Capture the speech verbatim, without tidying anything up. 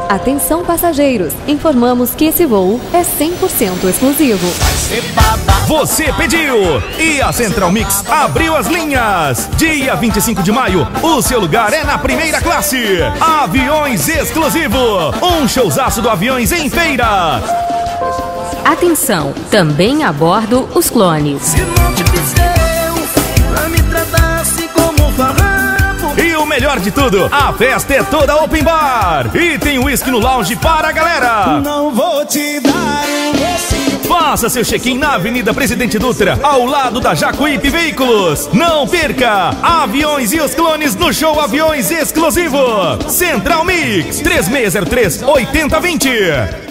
Atenção passageiros, informamos que esse voo é cem por cento exclusivo. Você pediu e a Central Mix abriu as linhas. Dia vinte e cinco de maio, o seu lugar é na primeira classe. Aviões exclusivo, um showzaço do Aviões em Feira. Atenção, também a bordo os clones. Se não te fizer, pra me tratasse como farrapo. E o melhor de tudo, a festa é toda open bar. E tem whisky no lounge para a galera. Não vou te dar um doce. Faça seu check-in na Avenida Presidente Dutra, ao lado da Jacuípe Veículos. Não perca! Aviões e os clones no show Aviões Exclusivo. Central Mix, três seis zero três, oito zero dois zero.